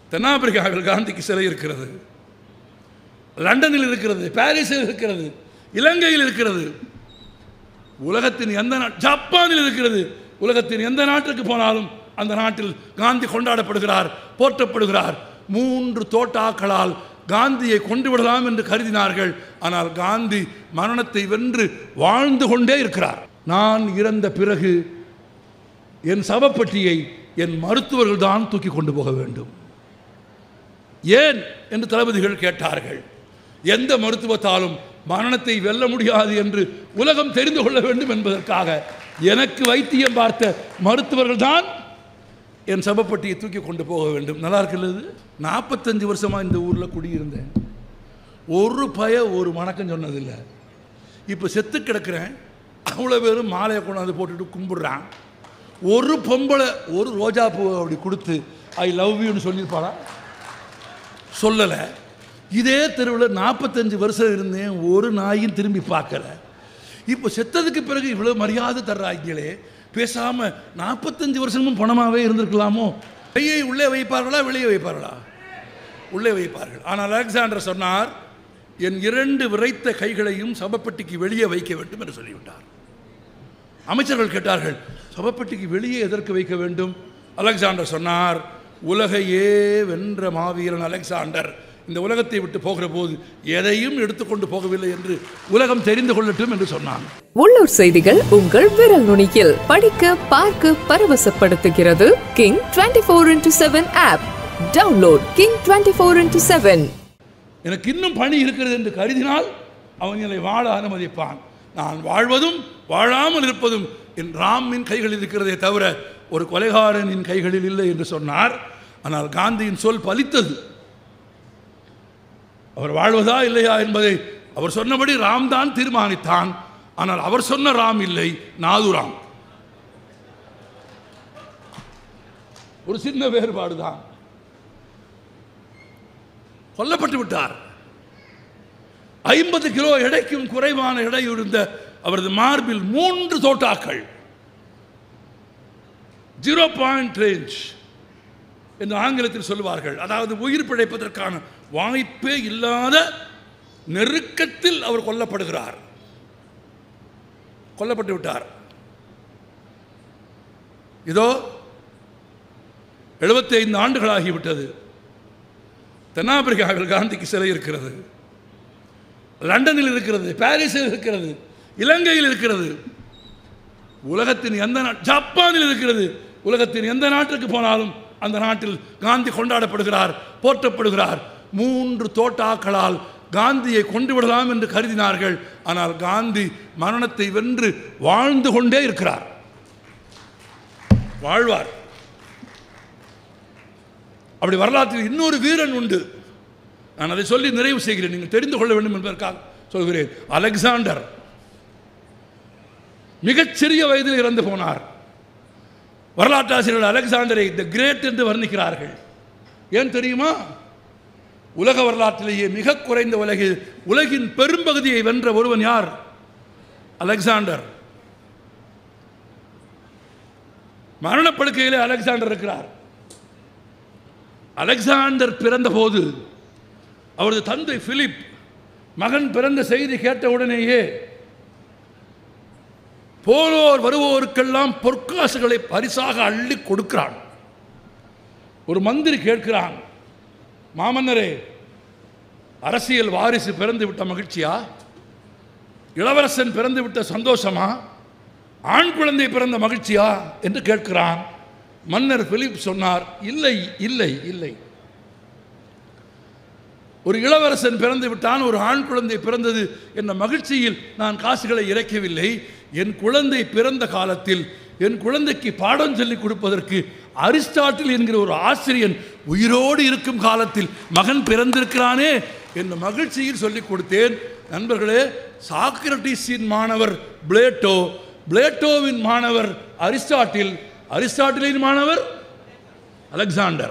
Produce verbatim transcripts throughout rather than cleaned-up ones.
தென்னாப்பிரிக்காவில் காந்திக்கு சிலை இருக்கிறது, லண்டனில் இருக்கிறது, பாரிஸில் இருக்கிறது, இலங்கையில் இருக்கிறது, உலகத்தின் எந்த நாட் ஜப்பானில் இருக்கிறது. உலகத்தின் எந்த நாட்டுக்கு போனாலும் அந்த நாட்டில் காந்தி கொண்டாடப்படுகிறார், போற்றப்படுகிறார். மூன்று தோட்டாக்களால் காந்தியை கொண்டு விடலாம் என்று கருதினார்கள். ஆனால் காந்தி மரணத்தை வென்று வாழ்ந்து கொண்டே இருக்கிறார். நான் இறந்த பிறகு என் சவப்பெட்டியை என் மருத்துவர்கள் தான் தூக்கி கொண்டு போக வேண்டும். ஏன் என்று தளபதிகள் கேட்டார்கள். எந்த மருத்துவத்தாலும் மரணத்தை வெல்ல முடியாது என்று உலகம் தெரிந்து கொள்ள வேண்டும் என்பதற்காக எனக்கு வைத்தியம் பார்த்த மருத்துவர்கள் தான் என் சவப்பெட்டியை தூக்கி கொண்டு போக வேண்டும். நல்லா இருக்கிறது. நாற்பத்தஞ்சு வருஷமாக இந்த ஊரில் குடியிருந்தேன். ஒரு பய ஒரு வணக்கம் சொன்னதில்லை. இப்போ செத்து கிடக்கிறேன். அவ்வளோ பேரும் மாலையை கொண்டாந்து போட்டுட்டு கும்பிடுறான். ஒரு பொம்பளை ஒரு ரோஜா பூ அப்படி கொடுத்து ஐ லவ் யூன்னு சொல்லியிருப்பாளா? சொல்லலை. இதே தெருவில் நாற்பத்தஞ்சு வருஷம் இருந்தேன், ஒரு நாயும் திரும்பி பார்க்கல. இப்போ செத்ததுக்கு பிறகு இவ்வளோ மரியாதை தர்றாங்களே, பேசாமல் நாற்பத்தஞ்சு வருஷமும் பணமாகவே இருந்திருக்கலாமோ? கையை உள்ளே வைப்பார்களா வெளியே வைப்பார்களா? உள்ளே வைப்பார்கள். ஆனால் அலெக்சாண்டர் சொன்னார், என் இரண்டு விரைத்த கைகளையும் சவப்பெட்டிக்கு வெளியே வைக்க வேண்டும் என்று சொல்லிவிட்டார். அமைச்சர்கள் கேட்டார்கள், சவப்பெட்டிக்கு வெளியே எதற்கு வைக்க வேண்டும்? அலெக்சாண்டர் சொன்னார், உலகையே வென்ற மாவீரன் அலெக்சாண்டர் இந்த உலகத்தை விட்டு போகிற போது எதையும் எடுத்துக்கொண்டு போகவில்லை என்று உலகம் தெரிந்து கொள்ளட்டும் என்று சொன்னான். உள்ளூர் செய்திகள் உங்கள் விரல் நுனியில் படிக்க பார்க்க பரவசப்படுத்துகிறது King twenty four into seven app. Download King twenty four into seven. எனக்கு இன்னும் பணி இருக்கிறது என்று கருதினால் அவன் என்னை வாழ அனுமதிப்பான். நான் வாழ்வதும் வாழாமல் இருப்பதும் என் ராமின் கைகளில் இருக்கிறதே தவிர ஒரு கொலைகாரனின் கைகளில் இல்லை என்று சொன்னார். ஆனால் காந்தியின் சொல் பலித்தது. அவர் வாழ்வதா இல்லையா என்பதை அவர் சொன்னபடி ராம் தான் தீர்மானித்தான். ஆனால் அவர் சொன்ன ராம் இல்லை, நாதுராம். ஒரு சின்ன வேறுபாடுதான். கொல்லப்பட்டு விட்டார். ஐம்பது கிலோ எடைக்கும் குறைவான எடை இருந்த அவரது மார்பில் மூன்று தோட்டாக்கள், ஜீரோ பாயிண்ட் ரேஞ்ச் என்று ஆங்கிலத்தில் சொல்லுவார்கள். அதாவது உயிர் பிழைப்பதற்கான வாய்ப்பே இல்லாத நெருக்கத்தில் அவர் கொல்லப்படுகிறார். கொல்லப்பட்டு விட்டார். இதோ எழுபத்தி ஐந்து ஆண்டுகளாகிவிட்டது. தென்னாப்பிரிக்காவில் காந்திக்கு சிலை இருக்கிறது, லண்டனில் இருக்கிறது, பாரிஸில் இருக்கிறது, இலங்கையில் இருக்கிறது, உலகத்தின் எந்த நாட் ஜப்பானில் இருக்கிறது. உலகத்தின் எந்த நாட்டுக்கு போனாலும் அந்த நாட்டில் காந்தி கொண்டாடப்படுகிறார், போற்றப்படுகிறார். மூன்று தோட்டாக்களால் காந்தியை கொண்டு விடலாம் என்று கருதினார்கள். ஆனால் காந்தி மரணத்தை வென்று வாழ்ந்து கொண்டே இருக்கிறார். வாழ்வார். அப்படி வரலாற்றில் இன்னொரு வீரன் உண்டு. நான் அதை சொல்லி நிறைவு செய்கிறேன், நீங்கள் தெரிந்து கொள்ள வேண்டும் என்பதற்காக சொல்கிறேன். அலெக்சாண்டர் மிகச்சிறிய வயதில் இறந்து போனார். வரலாற்றாசிரியர்கள் அலெக்சாண்டரை தி கிரேட் என்று வர்ணிக்கிறார்கள். ஏன் தெரியுமா? உலக வரலாற்றிலேயே மிக குறைந்த உலகில் உலகின் பெரும்பகுதியை வென்ற ஒருவன் யார்? அலெக்சாண்டர். மரணப்படுக்கையிலே அலெக்சாண்டர் இருக்கிறார். அலெக்சாண்டர் பிறந்த போது அவரது தந்தை பிலிப் மகன் பிறந்த செய்தி கேட்ட உடனேயே போரோர் வருவோருக்கெல்லாம் பொற்காசுகளை பரிசாக அள்ளி கொடுக்கிறான். ஒரு மந்திரி கேட்கிறான், மாமன்னரே, அரசியல் வாரிசு பிறந்து விட்ட மகிழ்ச்சியா? இளவரசன் பிறந்து விட்ட சந்தோஷமா? ஆண் குழந்தை பிறந்த மகிழ்ச்சியா என்று கேட்கிறான். மன்னர் பிலிப் சொன்னார், இல்லை இல்லை இல்லை, ஒரு இளவரசன் பிறந்து விட்டான், ஒரு ஆண் குழந்தை பிறந்தது என்ற மகிழ்ச்சியில் நான் காசுகளை இறைக்கவில்லை. என் குழந்தை பிறந்த காலத்தில் என் குழந்தைக்கு பாடம் சொல்லிக் கொடுப்பதற்கு அரிஸ்டாட்டில் என்கிற ஒரு ஆசிரியன் உயிரோடு இருக்கும் காலத்தில் மகன் பிறந்திருக்கிறானே என்ற மகிழ்ச்சியில் சொல்லிக் கொடுத்தேன். நண்பர்களே, சாக்ரட்டிஸின் மாணவர் பிளேட்டோ, பிளேட்டோவின் மாணவர் அரிஸ்டாட்டில், அரிஸ்டாட்டிலின் மாணவர் அலெக்சாண்டர்.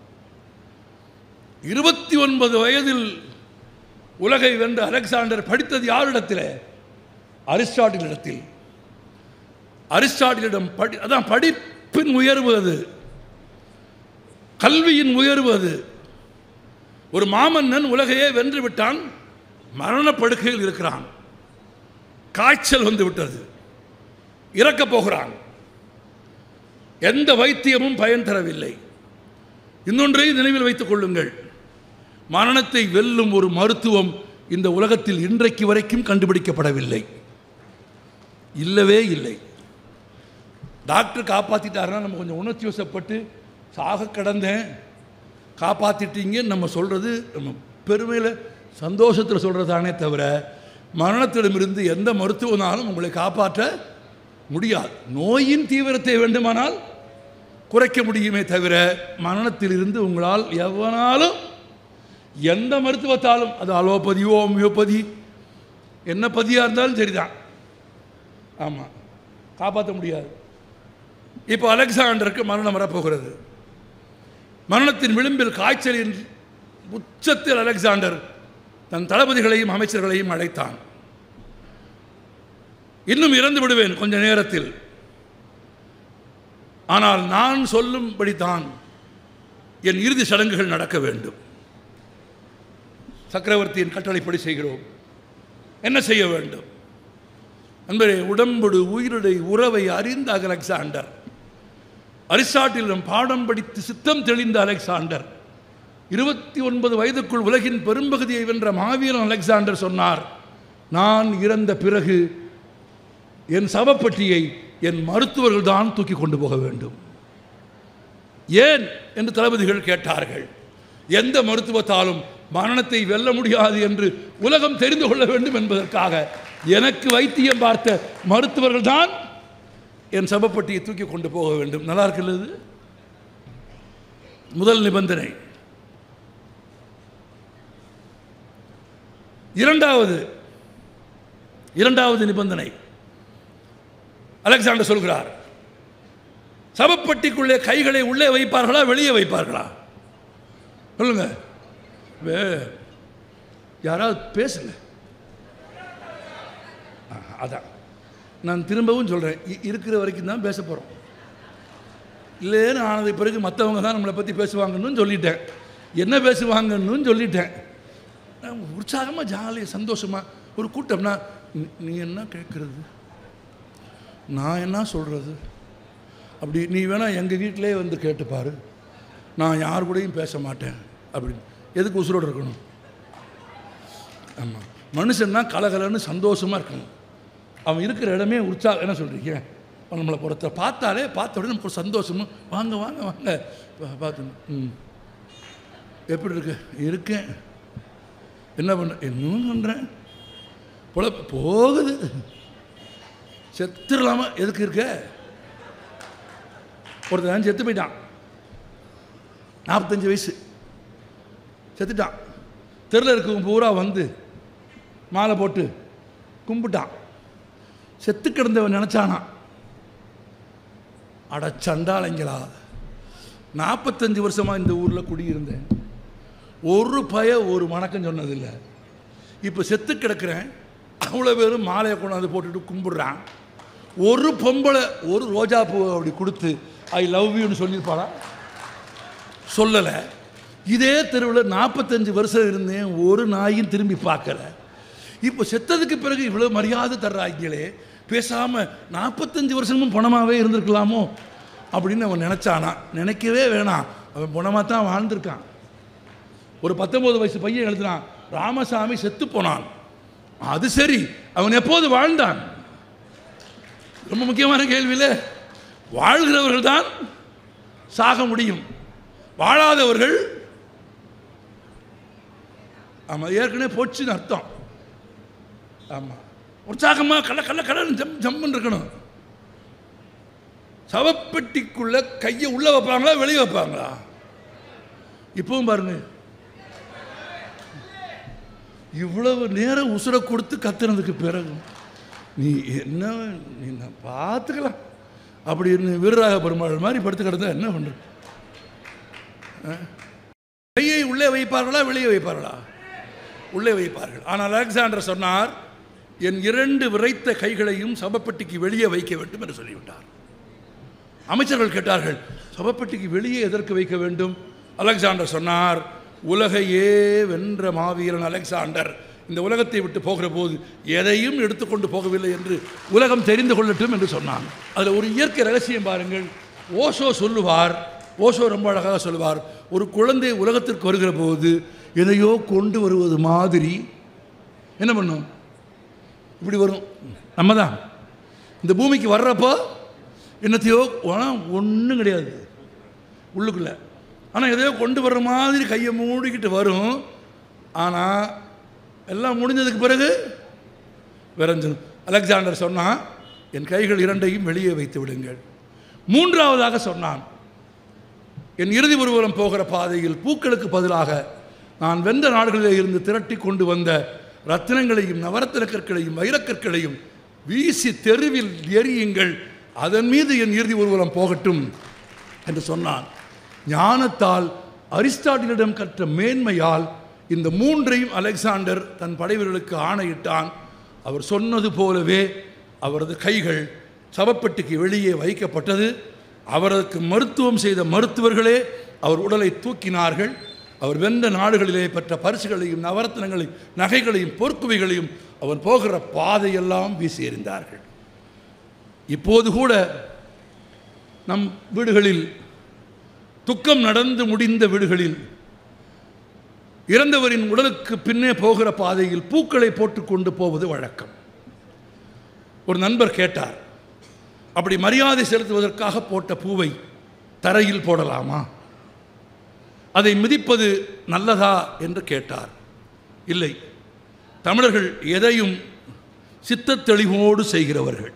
இருபத்தி ஒன்பது வயதில் உலகை வென்ற அலெக்சாண்டர் படித்தது யாரிடத்தில்? அரிஸ்டாட்டிலிடத்தில். அரிஸ்டாட்டிலிடம் படி அதான் படிப்பின் உயர்வு. அது கல்வியின் உயர்வு அது. ஒரு மாமன்னன் உலகையே வென்று விட்டான், மரணப்படுக்கையில் இருக்கிறான், காய்ச்சல் வந்து விட்டது, இறக்கப் போகிறான். எந்த வைத்தியமும் பயன் தரவில்லை. இன்னொன்றை நினைவில் வைத்துக் கொள்ளுங்கள், மரணத்தை வெல்லும் ஒரு மருத்துவம் இந்த உலகத்தில் இன்றைக்கு வரைக்கும் கண்டுபிடிக்கப்படவில்லை, இல்லவே இல்லை. டாக்டர் காப்பாற்றிட்டாருன்னா நம்ம கொஞ்சம் உணர்ச்சி வசப்பட்டு சாக கடந்தேன் காப்பாற்றிட்டீங்கன்னு நம்ம சொல்கிறது நம்ம பெருமையில் சந்தோஷத்தில் சொல்கிறதானே தவிர, மரணத்திடமிருந்து எந்த மருத்துவனாலும் உங்களை காப்பாற்ற முடியாது. நோயின் தீவிரத்தை வேண்டுமானால் குறைக்க முடியுமே தவிர, மரணத்திலிருந்து உங்களால் எவனாலும் எந்த மருத்துவத்தாலும், அது அலோபதியோ ஹோமியோபதி என்ன பதியாக இருந்தாலும் சரிதான், ஆமாம், காப்பாற்ற முடியாது. இப்போ அலெக்சாண்டருக்கு மரணம் வரப்போகிறது. மரணத்தின் விளிம்பில் காய்ச்சலின் உச்சத்தில் அலெக்சாண்டர் தன் தளபதிகளையும் அமைச்சர்களையும் அழைத்தான். இன்னும் இறந்து விடுவேன் கொஞ்ச நேரத்தில், ஆனால் நான் சொல்லும்படித்தான் என் இறுதி சடங்குகள் நடக்க வேண்டும். சக்கரவர்த்தியின் கட்டளைப்படி செய்கிறோம். என்ன செய்ய வேண்டும் என்பதை உடம்பொடு உயிரிடை உறவை அறிந்த அலெக்சாண்டர், அரிஸ்டாட்டிலும் பாடம் படித்து சித்தம் தெளிந்த அலெக்சாண்டர், இருபத்தி ஒன்பது வயதுக்குள் உலகின் பெரும்பகுதியை வென்ற மாவீரன் அலெக்சாண்டர் சொன்னார், நான் இறந்த பிறகு என் சவப்பட்டியை என் மருத்துவர்கள் தான் தூக்கி கொண்டு போக வேண்டும். ஏன் என்று தளபதிகள் கேட்டார்கள். எந்த மருத்துவத்தாலும் மரணத்தை வெல்ல முடியாது என்று உலகம் தெரிந்து கொள்ள வேண்டும் என்பதற்காக எனக்கு வைத்தியம் பார்த்த மருத்துவர்கள் தான் என் சவப்பட்டியை தூக்கி கொண்டு போக வேண்டும். நல்லா இருக்கிறது. முதல் நிபந்தனை. இரண்டாவது இரண்டாவது நிபந்தனை அலெக்சாண்டர் சொல்கிறார், சவப்பட்டிக்குள்ளே கைகளை உள்ளே வைப்பார்களா வெளியே வைப்பார்களா சொல்லுங்க, யாராவது பேசுங்க. அதான் நான் திரும்பவும் சொல்கிறேன், இருக்கிற வரைக்கும் தான் பேச போகிறோம். இல்லைன்னு ஆனது பிறகு மற்றவங்க தான் நம்மளை பற்றி பேசுவாங்கன்னு சொல்லிட்டேன், என்ன பேசுவாங்கன்னு சொல்லிட்டேன். உற்சாகமாக ஜாலியாக சந்தோஷமாக ஒரு கூட்டம்னா நீ என்ன கேட்குறது, நான் என்ன சொல்கிறது, அப்படி நீ வேணால் எங்கள் வீட்டிலே வந்து கேட்டுப்பார், நான் யார் கூடயும் பேச மாட்டேன் அப்படின்னு. எதுக்கு உசுரோடு இருக்கணும்? ஆமாம், மனுஷன்னா கலகலன்னு சந்தோஷமாக இருக்கணும். அவன் இருக்கிற இடமே உற்சாகம். என்ன சொல்கிறீங்க, நம்மளை பொறுத்த பார்த்தாலே பார்த்த உடனே நமக்கு ஒரு சந்தோஷமும், வாங்க வாங்க வாங்க பார்த்து, ம் எப்படி இருக்கு, இருக்கேன், என்ன பண்ணுறேன், இன்னும் பண்ணுறேன், போல போகுது, செத்துடலாமா, எதுக்கு இருக்க. ஒருத்தன் செத்து போயிட்டான், நாற்பத்தஞ்சு வயசு, செத்துட்டான். தெருவில் இருக்கவங்க பூரா வந்து மாலை போட்டு கும்பிட்டான். செத்து கிடந்தவன் நினச்சானா, அட சண்டாளைங்களா, நாற்பத்தஞ்சு வருஷமாக இந்த ஊரில் குடியிருந்தேன், ஒரு பய ஒரு வணக்கம் சொன்னதில்லை, இப்போ செத்து கிடக்கிறேன், அவ்வளோ பேரும் மாலையை கொண்டாந்து போட்டுட்டு கும்பிடுறான், ஒரு பொம்பளை ஒரு ரோஜா பூ அப்படி கொடுத்து ஐ லவ் யூன்னு சொல்லியிருப்பாளா? சொல்லலை. இதே தெருவில் நாற்பத்தஞ்சு வருஷம் இருந்தேன், ஒரு நாயும் திரும்பி பார்க்கல. இப்போ செத்ததுக்கு பிறகு இவ்வளோ மரியாதை தர்றாங்களே, பேசாமல் நாற்பத்தஞ்சு வருஷமும் பணமாகவே இருந்திருக்கலாமோ அப்படின்னு அவன் நினச்சானா? நினைக்கவே வேணாம், அவன் பணமாக தான் வாழ்ந்திருக்கான். ஒரு பத்தொம்போது வயசு பையன் எழுதுனான், ராமசாமி செத்து போனான். அது சரி, அவன் எப்போது வாழ்ந்தான்? ரொம்ப முக்கியமான கேள்வியில், வாழ்கிறவர்கள் தான் சாக முடியும், வாழாதவர்கள் ஆமாம் ஏற்கனவே போச்சுன்னு அர்த்தம். ஆமாம், உற்சாகமாக கள்ள கள்ள கடன் ஜம் ஜம்முன்னு இருக்கணும். சவப்பெட்டிக்குள்ள கையை உள்ளே வைப்பாங்களா வெளியே வைப்பாங்களா? இப்பவும் பாருங்க, இவ்வளவு நேரம் உசுரை கொடுத்து கத்துனதுக்கு பிறகு நீ என்ன, நீ நான் பார்த்துக்கலாம் அப்படின்னு வீரராக பெருமாள் மாதிரி படுத்து கிடந்தா என்ன பண்ற? கையை உள்ளே வைப்பார்களா வெளியே வைப்பார்களா? உள்ளே வைப்பார்கள். ஆனால் அலெக்சாண்டர் சொன்னார், என் இரண்டு விரைத்த கைகளையும் சவப்பெட்டிக்கு வெளியே வைக்க வேண்டும் என்று சொல்லிவிட்டார். அமைச்சர்கள் கேட்டார்கள், சவப்பெட்டிக்கு வெளியே எதற்கு வைக்க வேண்டும்? அலெக்சாண்டர் சொன்னார், உலகையே வென்ற மாவீரன் அலெக்சாண்டர் இந்த உலகத்தை விட்டு போகிற போது எதையும் எடுத்துக்கொண்டு போகவில்லை என்று உலகம் தெரிந்து கொள்ளட்டும் என்று சொன்னான். அதில் ஒரு இயற்கை ரகசியம் பாருங்கள். ஓஷோ சொல்லுவார், ஓஷோ ரொம்ப அழகாக சொல்லுவார், ஒரு குழந்தை உலகத்திற்கு வருகிற போது எதையோ கொண்டு வருவது மாதிரி என்ன பண்ணும்? இப்படி வரும். நம்ம தான் இந்த பூமிக்கு வர்றப்போ என்னத்தையோ ஒன்றும் கிடையாது உள்ளுக்குள்ளே, ஆனால் எதையோ கொண்டு வர்ற மாதிரி கையை மூடிக்கிட்டு வரும். ஆனால் எல்லாம் முடிஞ்சதுக்கு பிறகு விரைஞ்சிடும். அலெக்சாண்டர் சொன்னான், என் கைகள் இரண்டையும் வெளியே வைத்து விடுங்கள். மூன்றாவதாக சொன்னான், என் இறுதி ஊர்வலம் போகிற பாதையில் பூக்களுக்கு பதிலாக நான் வென்ற நாடுகளில் இருந்து திரட்டி கொண்டு வந்த ரத்தினங்களையும் நவரத்தின கற்களையும் வைரக்கற்களையும் வீசி தெருவில் எரியுங்கள், அதன் மீது என் இறுதி ஊர்வலம் போகட்டும் என்று சொன்னான். ஞானத்தால் அரிஸ்டாட்டிலிடம் கற்ற மேன்மையால் இந்த மூன்றையும் அலெக்சாண்டர் தன் படைவீரர்களுக்கு ஆணையிட்டான். அவர் சொன்னது போலவே அவரது கைகள் சவப்பெட்டிக்கு வெளியே வைக்கப்பட்டது. அவருக்கு மருத்துவம் செய்த மருத்துவர்களே அவர் உடலை தூக்கினார்கள். அவர் வென்ற நாடுகளிலே பெற்ற பரிசுகளையும் நவரத்தினங்களையும் நகைகளையும் பொற்குவைகளையும் அவர் போகிற பாதையெல்லாம் வீசி எறிந்தார்கள். இப்போது கூட நம் வீடுகளில் துக்கம் நடந்து முடிந்த வீடுகளில் இறந்தவரின் உடலுக்கு பின்னே போகிற பாதையில் பூக்களை போட்டுக்கொண்டு போவது வழக்கம். ஒரு நண்பர் கேட்டார், அப்படி மரியாதை செலுத்துவதற்காக போட்ட பூவை தரையில் போடலாமா, அதை மிதிப்பது நல்லதா என்று கேட்டார். இல்லை, தமிழர்கள் எதையும் சித்தத்தெளிவோடு செய்கிறவர்கள்.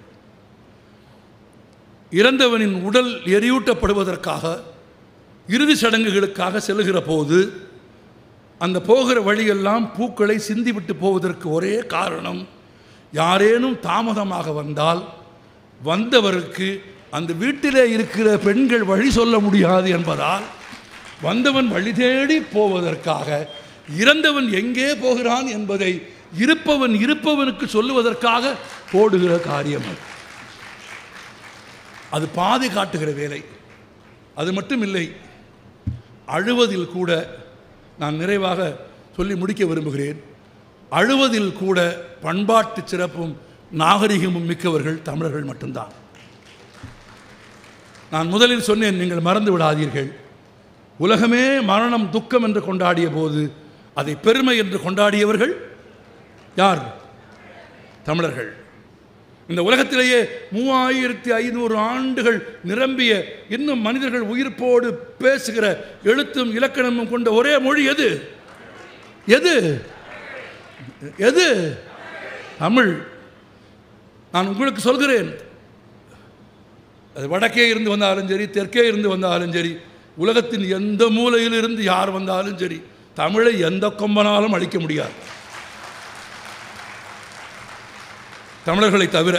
இறந்தவனின் உடல் எரியூட்டப்படுவதற்காக இறுதி சடங்குகளுக்காக செல்லுகிற போது அந்த போகிற வழியெல்லாம் பூக்களை சிந்திவிட்டு போவதற்கு ஒரே காரணம், யாரேனும் தாமதமாக வந்தால் வந்தவருக்கு அந்த வீட்டிலே இருக்கிற பெண்கள் வழி சொல்ல முடியாது என்பதால் வந்தவன் வழி தேடி போவதற்காக, இறந்தவன் எங்கே போகிறான் என்பதை இருப்பவன் இருப்பவனுக்கு சொல்லுவதற்காக போடுகிற காரியம் அது. அது பாதை காட்டுகிற வேலை. அது மட்டும் இல்லை, அழுவதில் கூட நான் நிறைவாக சொல்லி முடிக்க விரும்புகிறேன். அழுவதில் கூட பண்பாட்டு சிறப்பும் நாகரிகமும் மிக்கவர்கள் தமிழர்கள் மட்டும்தான். நான் முதலில் சொன்னேன், நீங்கள் மறந்து விடாதீர்கள், உலகமே மரணம் துக்கம் என்று கொண்டாடிய போது அதை பெருமை என்று கொண்டாடியவர்கள் யார்? தமிழர்கள். இந்த உலகத்திலேயே மூவாயிரத்தி ஐநூறு ஆண்டுகள் நிரம்பிய இன்னும் மனிதர்கள் உயிர்ப்போடு பேசுகிற எழுத்தும் இலக்கணமும் கொண்ட ஒரே மொழி எது? எது? எது? தமிழ். நான் உங்களுக்கு சொல்கிறேன், அது வடக்கே இருந்து வந்தாலும் சரி, தெற்கே இருந்து வந்தாலும் சரி, உலகத்தின் எந்த மூலையில் இருந்து யார் வந்தாலும் சரி, தமிழை எந்த கொம்பனாலும் அழிக்க முடியாது, தமிழர்களை தவிர.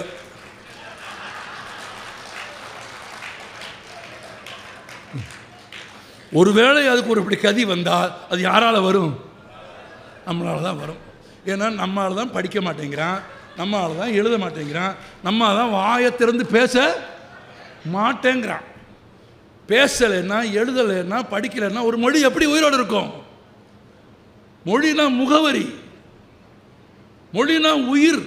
ஒருவேளை அதுக்கு ஒரு இப்படி கதி வந்தால் அது யாரால் வரும்? நம்மளால தான் வரும். ஏன்னா நம்மளால தான் படிக்க மாட்டேங்கிறான், நம்மளால தான் எழுத மாட்டேங்கிறான், நம்மளால தான் வாயை திறந்து பேச மாட்டேங்கிறான். பேசலைன்னா, எழுதலைன்னா, படிக்கலைன்னா ஒரு மொழி எப்படி உயிரோடு இருக்கும்? மொழினா முகவரி, மொழினா உயிர்,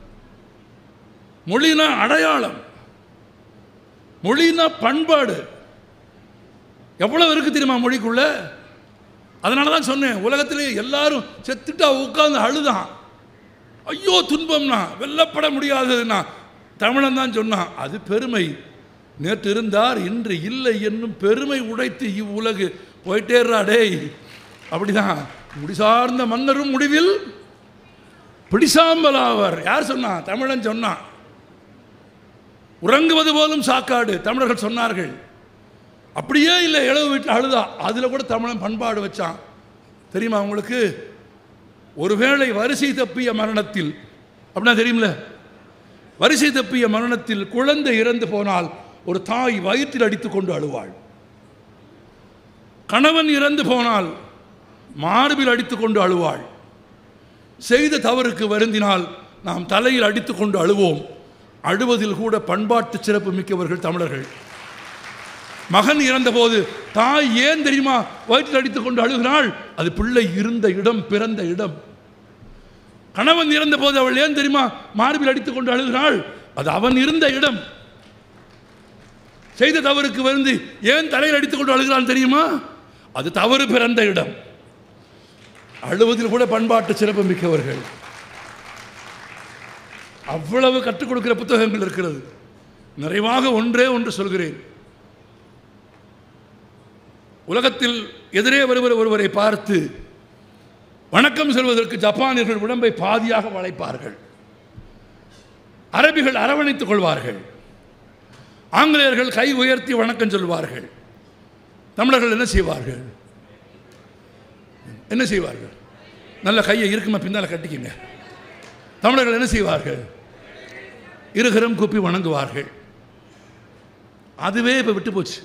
மொழினா அடையாளம், மொழினா பண்பாடு. எவ்வளவு இருக்கு தெரியுமா மொழிக்குள்ள? அதனால தான் சொன்னேன், உலகத்திலே எல்லாரும் செத்துட்டா உட்கார்ந்து அழுதான், ஐயோ துன்பம்னா, வெல்லப்பட முடியாததுன்னா தமிழன் தான் சொன்னான். அது பெருமை. நேற்று இருந்தார் இன்று இல்லை என்னும் பெருமை உடைத்து இவ்வுலகு போயிட்டேறா டேய். அப்படிதான் முடிசார்ந்த மன்னரும் முடிவில் பிடிசாம்பலாவர். யார் சொன்னான்? தமிழன் சொன்னான். உறங்குவது போலும் சாக்காடு தமிழர்கள் சொன்னார்கள். அப்படியே இல்லை, இளவு வீட்டில் அழுதா, அதில் கூட தமிழன் பண்பாடு வச்சான். தெரியுமா உங்களுக்கு? ஒருவேளை வரிசை தப்பிய மரணத்தில், அப்படின்னா தெரியுமில்ல, வரிசை தப்பிய மரணத்தில் குழந்தை இறந்து போனால் ஒரு தாய் வயிற்றில் அடித்து கொண்டு அழுவாள். கணவன் இறந்து போனால் மார்பில் அடித்து கொண்டு அழுவாள். செய்த தவறுக்கு வருந்தினால் நாம் தலையில் அடித்து கொண்டு அழுவோம். அழுவதில் கூட பண்பாட்டு சிறப்பு மிக்கவர்கள் தமிழர்கள். மகன் இறந்தபோது தாய் ஏன் தெரியுமா வயிற்றில் அடித்துக் கொண்டு அழுகிறாள்? அது பிள்ளை இருந்த இடம், பிறந்த இடம். கணவன் இறந்த போது அவள் ஏன் தெரியுமா மார்பில் அடித்துக் கொண்டு அழுகிறாள்? அது அவன் இருந்த இடம். செய்த தவறுக்கு வந்து ஏன் தலையில் அடித்துக் கொண்டு அழுகிறான் தெரியுமா? அது தவறு பிறந்த இடம். அழுவதில் கூட பண்பாட்டு சிறப்பு மிக்கவர்கள். அவ்வளவு கற்றுக் கொடுக்கிற புத்தகங்கள் இருக்கிறது. நிறைவாக ஒன்றே ஒன்று சொல்கிறேன். உலகத்தில் எதிரே வருவர் ஒருவரை பார்த்து வணக்கம் சொல்வதற்கு ஜப்பானியர்கள் உடம்பை பாதியாக வளைப்பார்கள், அரபிகள் அரவணைத்துக் கொள்வார்கள், ஆங்கிலேயர்கள் கை உயர்த்தி வணக்கம் சொல்வார்கள். தமிழர்கள் என்ன செய்வார்கள்? என்ன செய்வார்கள்? நல்ல கையை இருக்குமா பின்னால் கட்டிக்கிங்க. தமிழர்கள் என்ன செய்வார்கள்? இருகரம் கூப்பி வணங்குவார்கள். அதுவே இப்போ விட்டு போச்சு.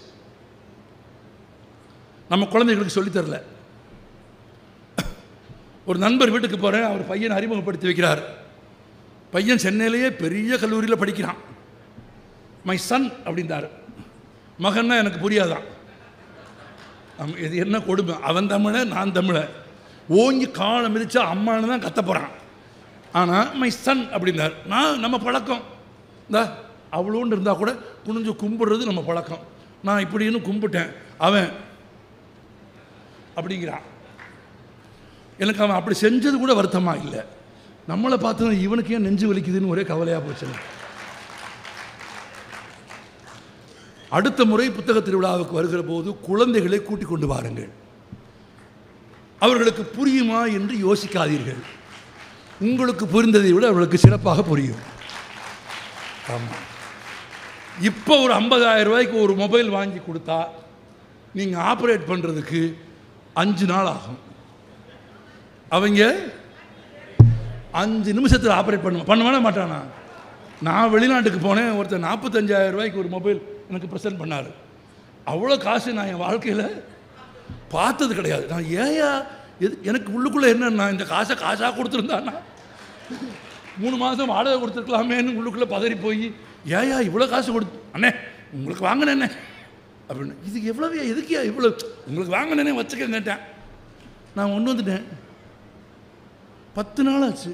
நம்ம குழந்தைகளுக்கு சொல்லித்தரல. ஒரு நண்பர் வீட்டுக்கு போகிறேன், அவர் பையனை அறிமுகப்படுத்தி வைக்கிறார். பையன் சென்னையிலேயே பெரிய கல்லூரியில் படிக்கிறான். மை சன் அப்படின்றார். மகன்னா எனக்கு புரியாதான். இது என்ன கொடுமை? அவன் தமிழை, நான் தமிழை. ஓங்கி காலை மிதிச்சா அம்மானு தான் கத்த போகிறான். ஆனால் மை சன் அப்படின்னார். நான் நம்ம பழக்கம் இந்தா அவ்வளோன்னு இருந்தால் கூட குனிஞ்சு கும்பிடுறது நம்ம பழக்கம். நான் இப்படின்னு கும்பிட்டேன், அவன் அப்படிங்கிறான். எனக்கு அவன் அப்படி செஞ்சது கூட வருத்தமாக இல்லை. நம்மளை பார்த்து இவனுக்கு ஏன் நெஞ்சு வலிக்குதுன்னு ஒரே கவலையாக போச்சு. அடுத்த முறை புத்தக திருவிழாவுக்கு வருகிற போது குழந்தைகளை கூட்டிக் கொண்டு வாருங்கள். அவர்களுக்கு புரியுமா என்று யோசிக்காதீர்கள். உங்களுக்கு புரிந்ததை விட அவர்களுக்கு சிறப்பாக புரியும். ஆமாம். இப்போ ஒரு ஐம்பதாயிரம் ரூபாய்க்கு ஒரு மொபைல் வாங்கி கொடுத்தா நீங்கள் ஆப்ரேட் பண்ணுறதுக்கு அஞ்சு நாள் ஆகும். அவங்க அஞ்சு நிமிஷத்தில் ஆப்ரேட் பண்ண பண்ண மாட்டானா? நான் வெளிநாட்டுக்கு போனேன், ஒருத்தர் நாற்பத்தஞ்சாயிரம் ரூபாய்க்கு ஒரு மொபைல் எனக்கு ப்ரெசென்ட் பண்ணார். அவ்வளோ காசு நான் என் வாழ்க்கையில் பார்த்தது கிடையாது. நான் ஏயா எது எனக்கு உள்ளுக்குள்ளே என்னன்னா, இந்த காசை காசாக கொடுத்துருந்தானா மூணு மாதம் வாடகை கொடுத்துருக்கலாமேன்னு உள்ளுக்குள்ளே பதறி போய் ஏயா இவ்வளோ காசு கொடுத்து அண்ணே உங்களுக்கு வாங்கினேண்ணே அப்படின்னு. இதுக்கு எவ்வளோவே எதுக்கியா இவ்வளோ உங்களுக்கு வாங்கினேனே வச்சுக்க கேட்டேன். நான் ஒன்று வந்துட்டேன். பத்து நாள் ஆச்சு.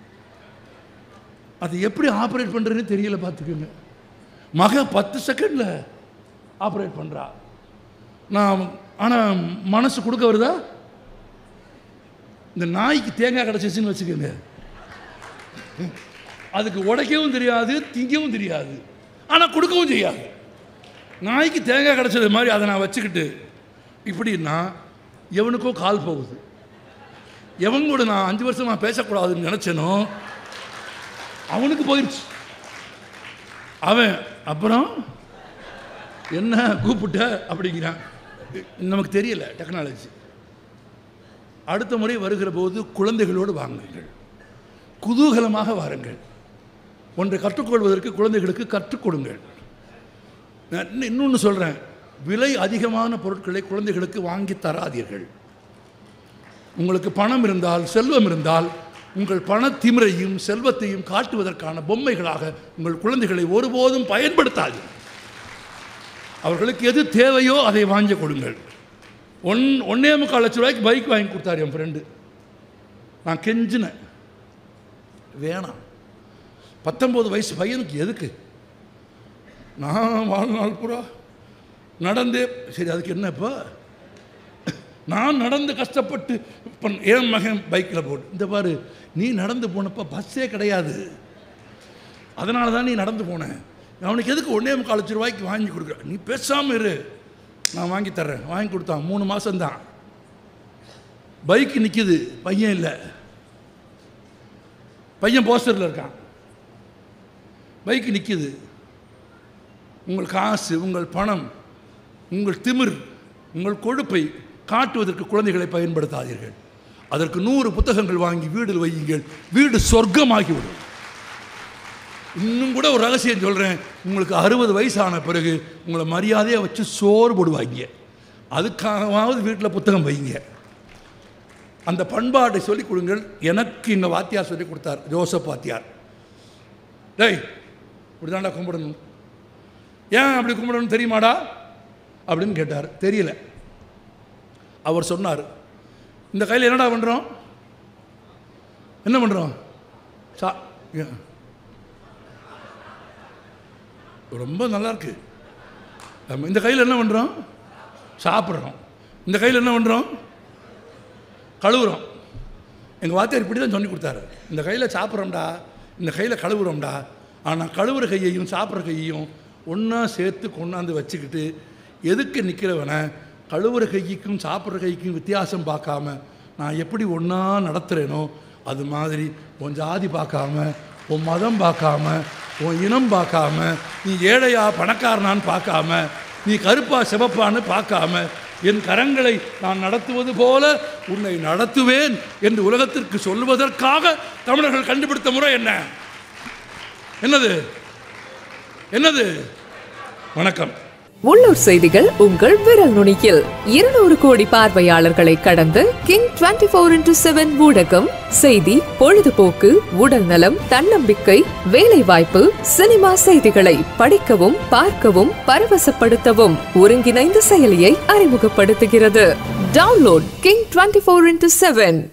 அது எப்படி ஆப்ரேட் பண்ணுறதுன்னு தெரியல. பார்த்துக்கோங்க. மக பத்து செகண்டில் ஆப்ரேட் பண்ணுறா. நான் ஆனால் மனசு கொடுக்க வருதா? இந்த நாய்க்கு தேங்காய் கிடச்சிச்சின்னு வச்சுக்கோங்க, அதுக்கு உடைக்கவும் தெரியாது, திங்கவும் தெரியாது, ஆனால் கொடுக்கவும் செய்யாது. நாய்க்கு தேங்காய் கிடச்சது மாதிரி அதை நான் வச்சுக்கிட்டு இப்படின்னா எவனுக்கோ கால் போகுது. எவன் கூட நான் அஞ்சு வருஷம் நான் பேசக்கூடாதுன்னு நினச்சேனோ அவனுக்கு போயிடுச்சு. அவன் அப்புறம் என்ன கூப்பிட்ட அப்படிங்கிறான். நமக்கு தெரியல டெக்னாலஜி. அடுத்த முறை வருகிற போது குழந்தைகளோடு வாங்குங்கள், குதூகலமாக வாருங்கள். ஒன்றை கற்றுக்கொள்வதற்கு குழந்தைகளுக்கு கற்றுக் கொடுங்கள். நான் இன்னொன்று சொல்கிறேன், விலை அதிகமான பொருட்களை குழந்தைகளுக்கு வாங்கி தராதீர்கள். உங்களுக்கு பணம் இருந்தால், செல்வம் இருந்தால், உங்கள் பண திமிரையும் செல்வத்தையும் காட்டுவதற்கான பொம்மைகளாக உங்கள் குழந்தைகளை ஒருபோதும் பயன்படுத்தாது. அவர்களுக்கு எது தேவையோ அதை வாங்கி கொடுங்கள். ஒன் ஒன்னே முக்கால் லட்ச ரூபாய்க்கு பைக் வாங்கி கொடுத்தாரு என் ஃப்ரெண்டு. நான் கெஞ்சினேன், வேணாம். பத்தொம்போது வயசு பையனுக்கு எதுக்கு? நான் வாழ்நாள் பூரா நடந்தே சரி, அதுக்கு என்ன இப்போ? நான் நடந்து கஷ்டப்பட்டு இப்போ என் மகன் பைக்கில் போட்டு இந்த பாரு, நீ நடந்து போனப்போ பஸ்ஸே கிடையாது, அதனால தான் நீ நடந்து போனேன். அவனுக்கு எதுக்கு ஒன்றே முக்கால் லட்ச ரூபாய்க்கு வாங்கி கொடுக்குற? நீ பேசாமல் இரு, நான் வாங்கி தர்றேன். வாங்கி கொடுத்தான். மூணு மாதம்தான். பைக்கு நிற்கிது, பையன் இல்லை. பையன் போஸ்டரில் இருக்கான், பைக்கு நிற்கிது. உங்கள் காசு, உங்கள் பணம், உங்கள் திமிர், உங்கள் கொழுப்பை காட்டுவதற்கு குழந்தைகளை பயன்படுத்தாதீர்கள். அதற்கு நூறு புத்தகங்கள் வாங்கி வீடில் வையுங்கள், வீடு சொர்க்கமாகிவிடும். இன்னும் கூட ஒரு ரகசியம் சொல்கிறேன், உங்களுக்கு அறுபது வயசான பிறகு உங்களை மரியாதையாக வச்சு சோறு போடுவாங்க. அதுக்காகவாவது வீட்டில் புத்தகம் வைங்க. அந்த பண்பாட்டை சொல்லிக் கொடுங்கள். எனக்கு இந்த வாத்தியார் சொல்லிக் கொடுத்தார், ஜோசப் வாத்தியார். டேய் இப்படி தாண்டா கும்பிடணும். ஏன் அப்படி கும்பிடணும் தெரியுமாடா? அப்படின்னு கேட்டார். தெரியல. அவர் சொன்னார், இந்த கையில் என்னடா பண்ணுறோம், என்ன பண்ணுறோம், சா ரொம்ப நல்லா இருக்கு. இந்த கையில் என்ன பண்ணுறோம், சாப்பிட்றோம். இந்த கையில் என்ன பண்ணுறோம், கழுவுறோம். எங்கள் வாத்தியார் இப்படி தான் சொல்லி கொடுத்தாரு. இந்த கையில் சாப்பிட்றோம்டா, இந்த கையில் கழுவுறோம்டா. ஆனால் கழுவுற கையையும் சாப்பிட்ற கையையும் ஒன்றா சேர்த்து கொண்டாந்து வச்சுக்கிட்டு எதுக்கு நிற்கிறவனை கழுவுற கைக்கும் சாப்பிட்ற கைக்கும் வித்தியாசம் பார்க்காம நான் எப்படி ஒன்றா நடத்துகிறேனோ அது மாதிரி உன் ஜாதி பார்க்காம, உன் மதம் பார்க்காம, உன் இனம் பார்க்காம, நீ ஏழையா பணக்காரனான்னு பார்க்காம, நீ கருப்பா சிவப்பான்னு பார்க்காம என் கரங்களை நான் நடத்துவது போல உன்னை நடத்துவேன் என்று உலகத்திற்கு சொல்வதற்காக தமிழர்கள் கண்டுபிடித்த முறை என்ன? என்னது என்னது வணக்கம். உள்ளூர் செய்திகள் உங்கள் விரல் நுனியில். இருநூறு கோடி பார்வையாளர்களை கடந்து King twenty four into seven ஊடகம் செய்தி, பொழுதுபோக்கு, உடல் நலம், தன்னம்பிக்கை, வேலை வாய்ப்பு, சினிமா செய்திகளை படிக்கவும் பார்க்கவும் பரவசப்படுத்தவும் ஒருங்கிணைந்த செயலியை அறிமுகப்படுத்துகிறது. Download King twenty four into seven.